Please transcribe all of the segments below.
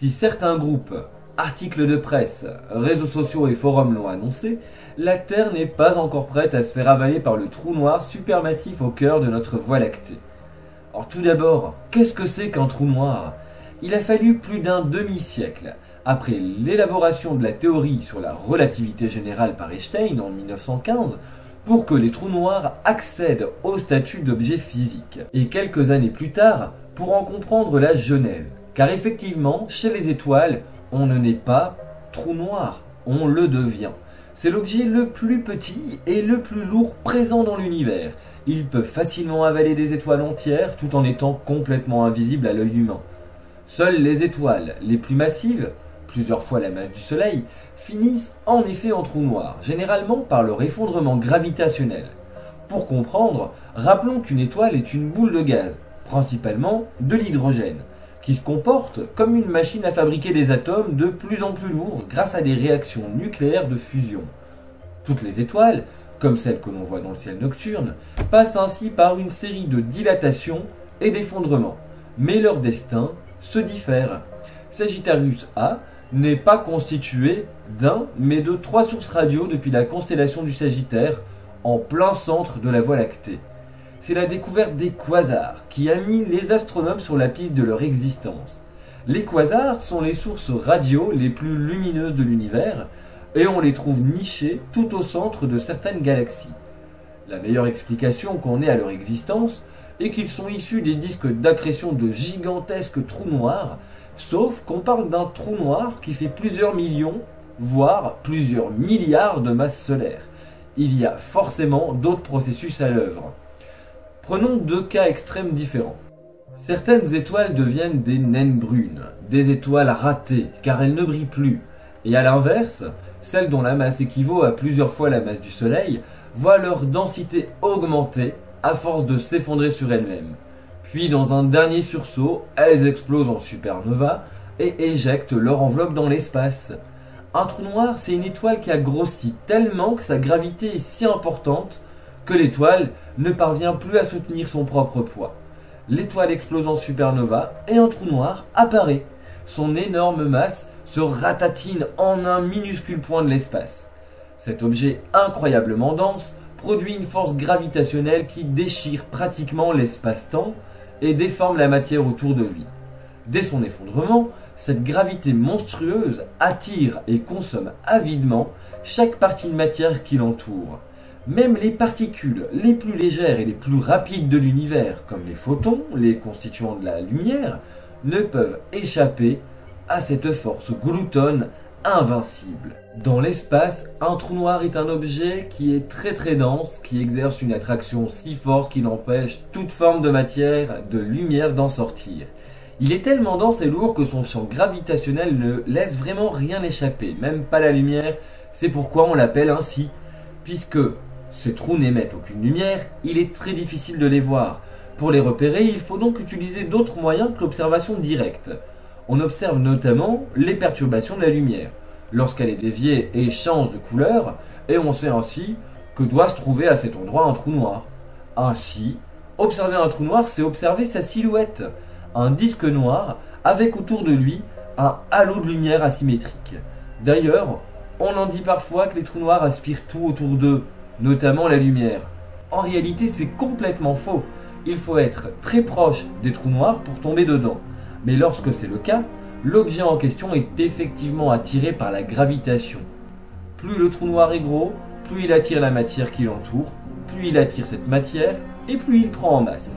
Si certains groupes, articles de presse, réseaux sociaux et forums l'ont annoncé, la Terre n'est pas encore prête à se faire avaler par le trou noir supermassif au cœur de notre Voie lactée. Alors tout d'abord, qu'est-ce que c'est qu'un trou noir? Il a fallu plus d'un demi-siècle, après l'élaboration de la théorie sur la relativité générale par Einstein en 1915, pour que les trous noirs accèdent au statut d'objet physique. Et quelques années plus tard, pour en comprendre la genèse. Car effectivement, chez les étoiles, on ne naît pas trou noir, on le devient. C'est l'objet le plus petit et le plus lourd présent dans l'univers. Il peut facilement avaler des étoiles entières tout en étant complètement invisible à l'œil humain. Seules les étoiles les plus massives, plusieurs fois la masse du Soleil, finissent en effet en trou noir, généralement par leur effondrement gravitationnel. Pour comprendre, rappelons qu'une étoile est une boule de gaz, principalement de l'hydrogène, qui se comporte comme une machine à fabriquer des atomes de plus en plus lourds grâce à des réactions nucléaires de fusion. Toutes les étoiles, comme celles que l'on voit dans le ciel nocturne, passent ainsi par une série de dilatations et d'effondrements, mais leur destin se diffère. Sagittarius A n'est pas constitué d'un, mais de 3 sources radio depuis la constellation du Sagittaire, en plein centre de la Voie lactée. C'est la découverte des quasars qui a mis les astronomes sur la piste de leur existence. Les quasars sont les sources radio les plus lumineuses de l'univers et on les trouve nichés tout au centre de certaines galaxies. La meilleure explication qu'on ait à leur existence est qu'ils sont issus des disques d'accrétion de gigantesques trous noirs, sauf qu'on parle d'un trou noir qui fait plusieurs millions, voire plusieurs milliards de masses solaires. Il y a forcément d'autres processus à l'œuvre. Prenons 2 cas extrêmes différents. Certaines étoiles deviennent des naines brunes, des étoiles ratées, car elles ne brillent plus. Et à l'inverse, celles dont la masse équivaut à plusieurs fois la masse du Soleil voient leur densité augmenter à force de s'effondrer sur elles-mêmes. Puis dans un dernier sursaut, elles explosent en supernova et éjectent leur enveloppe dans l'espace. Un trou noir, c'est une étoile qui a grossi tellement que sa gravité est si importante que l'étoile ne parvient plus à soutenir son propre poids. L'étoile explose en supernova et un trou noir apparaît. Son énorme masse se ratatine en un minuscule point de l'espace. Cet objet incroyablement dense produit une force gravitationnelle qui déchire pratiquement l'espace-temps et déforme la matière autour de lui. Dès son effondrement, cette gravité monstrueuse attire et consomme avidement chaque partie de matière qui l'entoure. Même les particules les plus légères et les plus rapides de l'univers, comme les photons, les constituants de la lumière, ne peuvent échapper à cette force gloutonne invincible. Dans l'espace, un trou noir est un objet qui est très dense, qui exerce une attraction si forte qu'il empêche toute forme de matière, de lumière d'en sortir. Il est tellement dense et lourd que son champ gravitationnel ne laisse vraiment rien échapper, même pas la lumière, c'est pourquoi on l'appelle ainsi. Puisque ces trous n'émettent aucune lumière, il est très difficile de les voir. Pour les repérer, il faut donc utiliser d'autres moyens que l'observation directe. On observe notamment les perturbations de la lumière, lorsqu'elle est déviée et change de couleur, et on sait ainsi que doit se trouver à cet endroit un trou noir. Ainsi, observer un trou noir, c'est observer sa silhouette, un disque noir avec autour de lui un halo de lumière asymétrique. D'ailleurs, on en dit parfois que les trous noirs aspirent tout autour d'eux, notamment la lumière. En réalité, c'est complètement faux. Il faut être très proche des trous noirs pour tomber dedans. Mais lorsque c'est le cas, l'objet en question est effectivement attiré par la gravitation. Plus le trou noir est gros, plus il attire la matière qui l'entoure, plus il attire cette matière, et plus il prend en masse.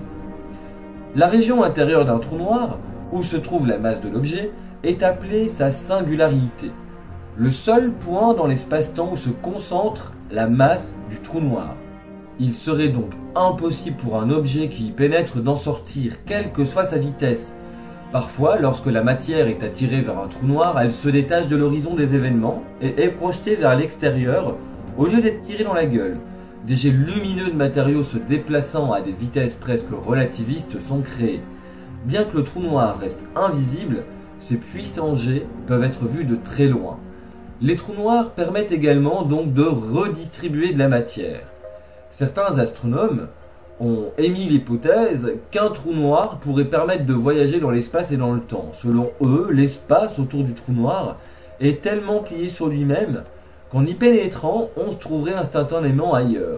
La région intérieure d'un trou noir, où se trouve la masse de l'objet, est appelée sa singularité. Le seul point dans l'espace-temps où se concentre la masse du trou noir. Il serait donc impossible pour un objet qui y pénètre d'en sortir, quelle que soit sa vitesse. Parfois, lorsque la matière est attirée vers un trou noir, elle se détache de l'horizon des événements et est projetée vers l'extérieur au lieu d'être tirée dans la gueule. Des jets lumineux de matériaux se déplaçant à des vitesses presque relativistes sont créés. Bien que le trou noir reste invisible, ces puissants jets peuvent être vus de très loin. Les trous noirs permettent également donc de redistribuer de la matière. Certains astronomes ont émis l'hypothèse qu'un trou noir pourrait permettre de voyager dans l'espace et dans le temps. Selon eux, l'espace autour du trou noir est tellement plié sur lui-même qu'en y pénétrant, on se trouverait instantanément ailleurs.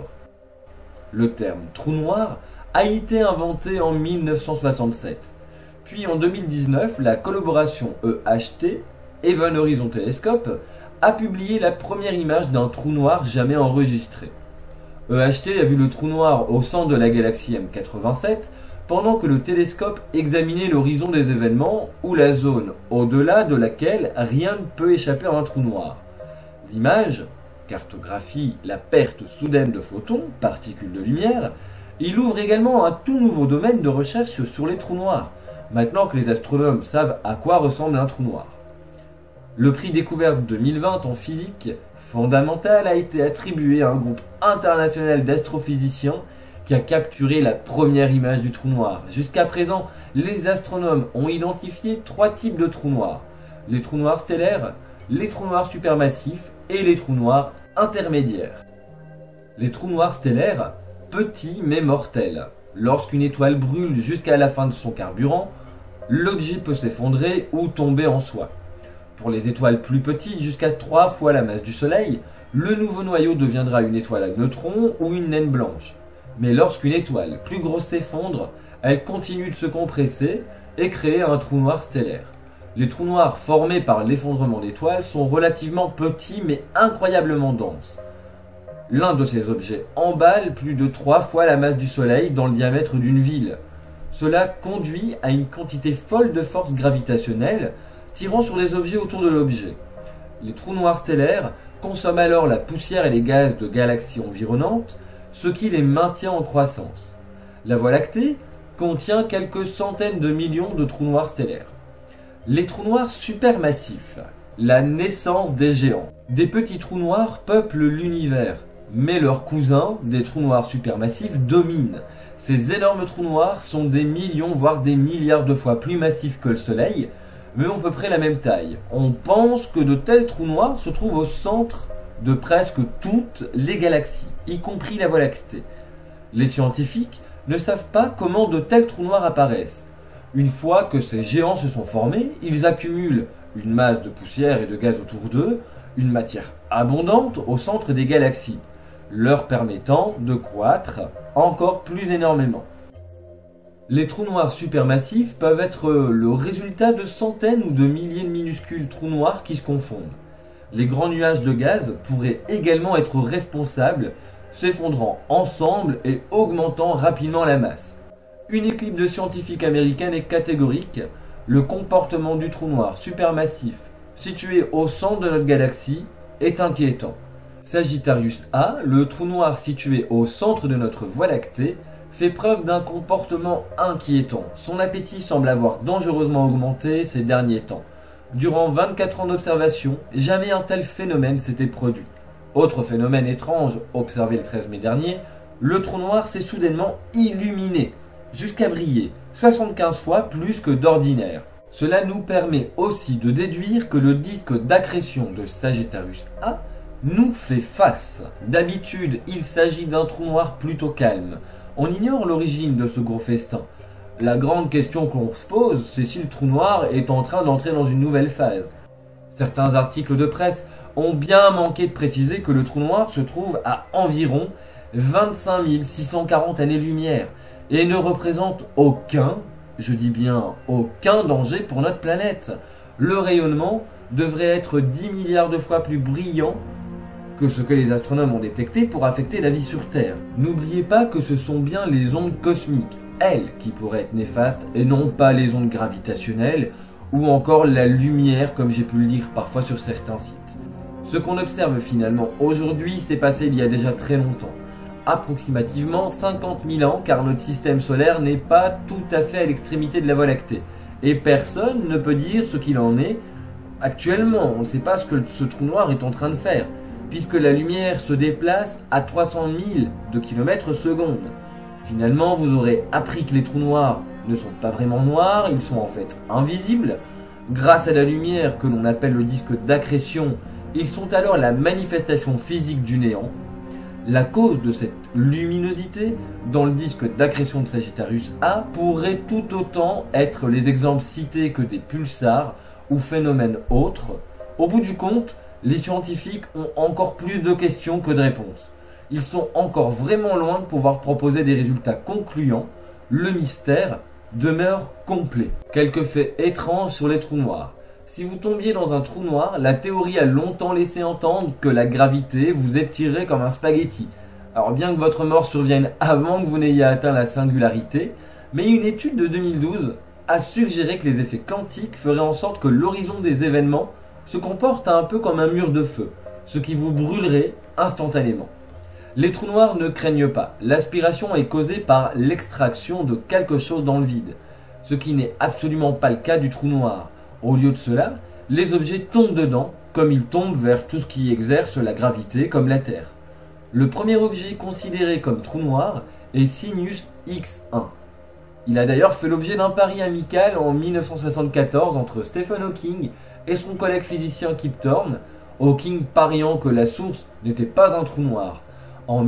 Le terme trou noir a été inventé en 1967. Puis en 2019, la collaboration EHT, Event Horizon Telescope, a publié la première image d'un trou noir jamais enregistré. EHT a vu le trou noir au centre de la galaxie M87 pendant que le télescope examinait l'horizon des événements ou la zone au-delà de laquelle rien ne peut échapper à un trou noir. L'image cartographie la perte soudaine de photons, particules de lumière. Il ouvre également un tout nouveau domaine de recherche sur les trous noirs, maintenant que les astronomes savent à quoi ressemble un trou noir. Le prix découverte 2020 en physique fondamentale a été attribué à un groupe international d'astrophysiciens qui a capturé la première image du trou noir. Jusqu'à présent, les astronomes ont identifié 3 types de trous noirs: les trous noirs stellaires, les trous noirs supermassifs et les trous noirs intermédiaires. Les trous noirs stellaires, petits mais mortels. Lorsqu'une étoile brûle jusqu'à la fin de son carburant, l'objet peut s'effondrer ou tomber en soi. Pour les étoiles plus petites, jusqu'à 3 fois la masse du Soleil, le nouveau noyau deviendra une étoile à neutrons ou une naine blanche. Mais lorsqu'une étoile plus grosse s'effondre, elle continue de se compresser et créer un trou noir stellaire. Les trous noirs formés par l'effondrement d'étoiles sont relativement petits mais incroyablement denses. L'un de ces objets emballe plus de 3 fois la masse du Soleil dans le diamètre d'une ville. Cela conduit à une quantité folle de force gravitationnelle tirant sur les objets autour de l'objet. Les trous noirs stellaires consomment alors la poussière et les gaz de galaxies environnantes, ce qui les maintient en croissance. La Voie lactée contient quelques centaines de millions de trous noirs stellaires. Les trous noirs supermassifs, la naissance des géants. Des petits trous noirs peuplent l'univers, mais leurs cousins, des trous noirs supermassifs, dominent. Ces énormes trous noirs sont des millions, voire des milliards de fois plus massifs que le Soleil, mais ont à peu près la même taille. On pense que de tels trous noirs se trouvent au centre de presque toutes les galaxies, y compris la Voie lactée. Les scientifiques ne savent pas comment de tels trous noirs apparaissent. Une fois que ces géants se sont formés, ils accumulent une masse de poussière et de gaz autour d'eux, une matière abondante au centre des galaxies, leur permettant de croître encore plus énormément. Les trous noirs supermassifs peuvent être le résultat de centaines ou de milliers de minuscules trous noirs qui se confondent. Les grands nuages de gaz pourraient également être responsables, s'effondrant ensemble et augmentant rapidement la masse. Une équipe de scientifiques américaine est catégorique: le comportement du trou noir supermassif situé au centre de notre galaxie est inquiétant. Sagittarius A, le trou noir situé au centre de notre Voie lactée, fait preuve d'un comportement inquiétant. Son appétit semble avoir dangereusement augmenté ces derniers temps. Durant 24 ans d'observation, jamais un tel phénomène s'était produit. Autre phénomène étrange observé le 13 mai dernier, le trou noir s'est soudainement illuminé, jusqu'à briller 75 fois plus que d'ordinaire. Cela nous permet aussi de déduire que le disque d'accrétion de Sagittarius A nous fait face. D'habitude, il s'agit d'un trou noir plutôt calme. On ignore l'origine de ce gros festin. La grande question qu'on se pose, c'est si le trou noir est en train d'entrer dans une nouvelle phase. Certains articles de presse ont bien manqué de préciser que le trou noir se trouve à environ 25 640 années-lumière et ne représente aucun, je dis bien aucun danger pour notre planète. Le rayonnement devrait être 10 milliards de fois plus brillant que ce que les astronomes ont détecté pour affecter la vie sur Terre. N'oubliez pas que ce sont bien les ondes cosmiques, elles, qui pourraient être néfastes, et non pas les ondes gravitationnelles, ou encore la lumière, comme j'ai pu le lire parfois sur certains sites. Ce qu'on observe finalement aujourd'hui s'est passé il y a déjà très longtemps. Approximativement 50 000 ans, car notre système solaire n'est pas tout à fait à l'extrémité de la Voie lactée. Et personne ne peut dire ce qu'il en est actuellement. On ne sait pas ce que ce trou noir est en train de faire, puisque la lumière se déplace à 300 000 de km/s. Finalement, vous aurez appris que les trous noirs ne sont pas vraiment noirs, ils sont en fait invisibles. Grâce à la lumière que l'on appelle le disque d'accrétion, ils sont alors la manifestation physique du néant. La cause de cette luminosité dans le disque d'accrétion de Sagittarius A pourrait tout autant être les exemples cités que des pulsars ou phénomènes autres. Au bout du compte, les scientifiques ont encore plus de questions que de réponses. Ils sont encore vraiment loin de pouvoir proposer des résultats concluants. Le mystère demeure complet. Quelques faits étranges sur les trous noirs. Si vous tombiez dans un trou noir, la théorie a longtemps laissé entendre que la gravité vous étirerait comme un spaghetti. Alors bien que votre mort survienne avant que vous n'ayez atteint la singularité, mais une étude de 2012 a suggéré que les effets quantiques feraient en sorte que l'horizon des événements se comporte un peu comme un mur de feu, ce qui vous brûlerait instantanément. Les trous noirs ne craignent pas. L'aspiration est causée par l'extraction de quelque chose dans le vide, ce qui n'est absolument pas le cas du trou noir. Au lieu de cela, les objets tombent dedans, comme ils tombent vers tout ce qui exerce la gravité, comme la Terre. Le premier objet considéré comme trou noir est Cygnus X1. Il a d'ailleurs fait l'objet d'un pari amical en 1974 entre Stephen Hawking et son collègue physicien Kip Thorne, Hawking pariant que la source n'était pas un trou noir. En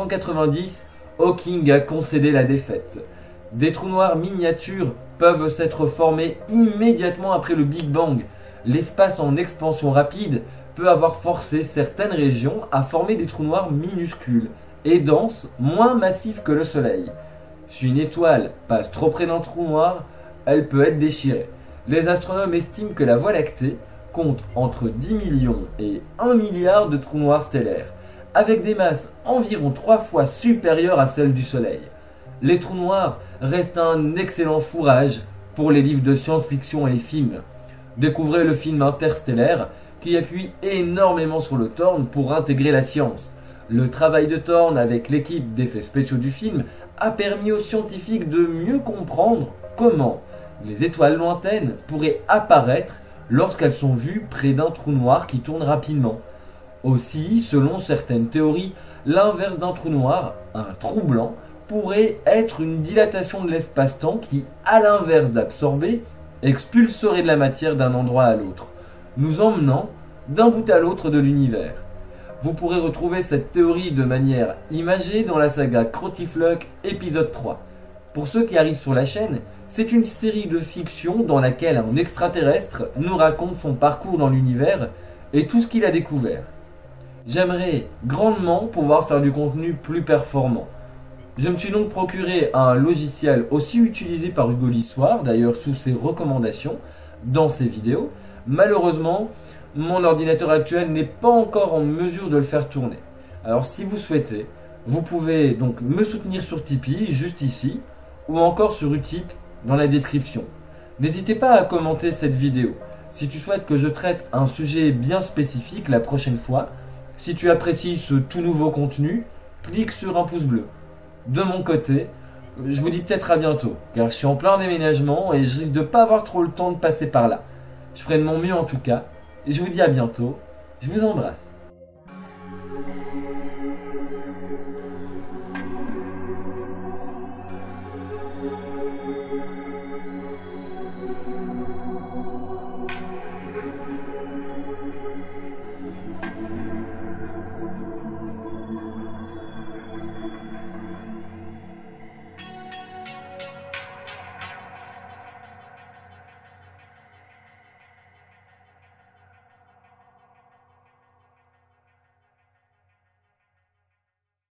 1990, Hawking a concédé la défaite. Des trous noirs miniatures peuvent s'être formés immédiatement après le Big Bang. L'espace en expansion rapide peut avoir forcé certaines régions à former des trous noirs minuscules et denses, moins massifs que le Soleil. Si une étoile passe trop près d'un trou noir, elle peut être déchirée. Les astronomes estiment que la Voie lactée compte entre 10 millions et 1 milliard de trous noirs stellaires, avec des masses environ 3 fois supérieures à celles du Soleil. Les trous noirs restent un excellent fourrage pour les livres de science-fiction et les films. Découvrez le film Interstellaire qui appuie énormément sur le Thorne pour intégrer la science. Le travail de Thorne avec l'équipe d'effets spéciaux du film a permis aux scientifiques de mieux comprendre comment les étoiles lointaines pourraient apparaître lorsqu'elles sont vues près d'un trou noir qui tourne rapidement. Aussi, selon certaines théories, l'inverse d'un trou noir, un trou blanc, pourrait être une dilatation de l'espace-temps qui, à l'inverse d'absorber, expulserait de la matière d'un endroit à l'autre, nous emmenant d'un bout à l'autre de l'univers. Vous pourrez retrouver cette théorie de manière imagée dans la saga Crotifluck épisode 3. Pour ceux qui arrivent sur la chaîne, c'est une série de fiction dans laquelle un extraterrestre nous raconte son parcours dans l'univers et tout ce qu'il a découvert. J'aimerais grandement pouvoir faire du contenu plus performant. Je me suis donc procuré un logiciel aussi utilisé par Hugo Lissoir, d'ailleurs sous ses recommandations, dans ses vidéos. Malheureusement, mon ordinateur actuel n'est pas encore en mesure de le faire tourner. Alors si vous souhaitez, vous pouvez donc me soutenir sur Tipeee, juste ici, ou encore sur Utip, dans la description. N'hésitez pas à commenter cette vidéo. Si tu souhaites que je traite un sujet bien spécifique la prochaine fois, si tu apprécies ce tout nouveau contenu, clique sur un pouce bleu. De mon côté, je vous dis peut-être à bientôt, car je suis en plein déménagement et je risque de pas avoir trop le temps de passer par là. Je ferai de mon mieux en tout cas, et je vous dis à bientôt, je vous embrasse.